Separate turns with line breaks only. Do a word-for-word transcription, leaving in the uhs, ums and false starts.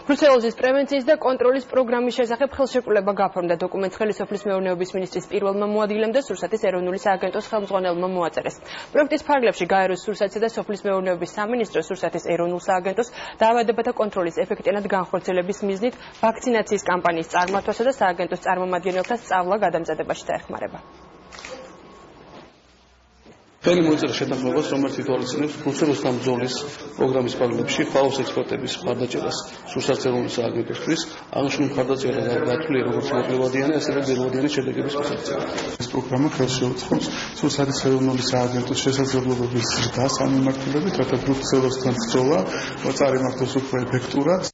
ბრუსელოზის პრევენციის და კონტროლის პროგრამის შესახებ ხელშეკრულება გაფორმდა. დოკუმენტს ხელისუფლის მეურნეობის მინისტრის პირველმა მოადგილემ და სურსათის ეროვნული სააგენტოს ხელმძღვანელმა მოაწერეს. პროექტის ფარგლებში გაეროს სურსათისა და სოფლის მეურნეობის სამინისტრო სურსათის ეროვნულ სააგენტოს დაავადებათა კონტროლის ეფექტიანად განხორციელების მიზნით ვაქცინაციის კამპანიის წარმართვასა და სააგენტოს წარმომადგენელთა სწავლა გადამზადებაში დაეხმარება.
Peli მოიწერა შეთანხმებას, რომელიც ითვალისწინებს ბრუსელოსთან ბრძოლის პროგრამის ფარგლებში ხალხის ექსპერტების მხარდაჭერას სურსათის ეროვნული სააგენტოსთვის, აღნიშნული მხარდაჭერა გათვლილი როგორც მოკლევადიანი, ასევე გრძელვადიანი შედეგების მისაღწევად.
ეს პროგრამა ხელს შეუწყობს სურსათის ეროვნული სააგენტოს შესაძლებლობების ზრდას ამ მიმართულებით, რათა ბრუსელოსთან ბრძოლა წარიმართოს უფრო ეფექტურად.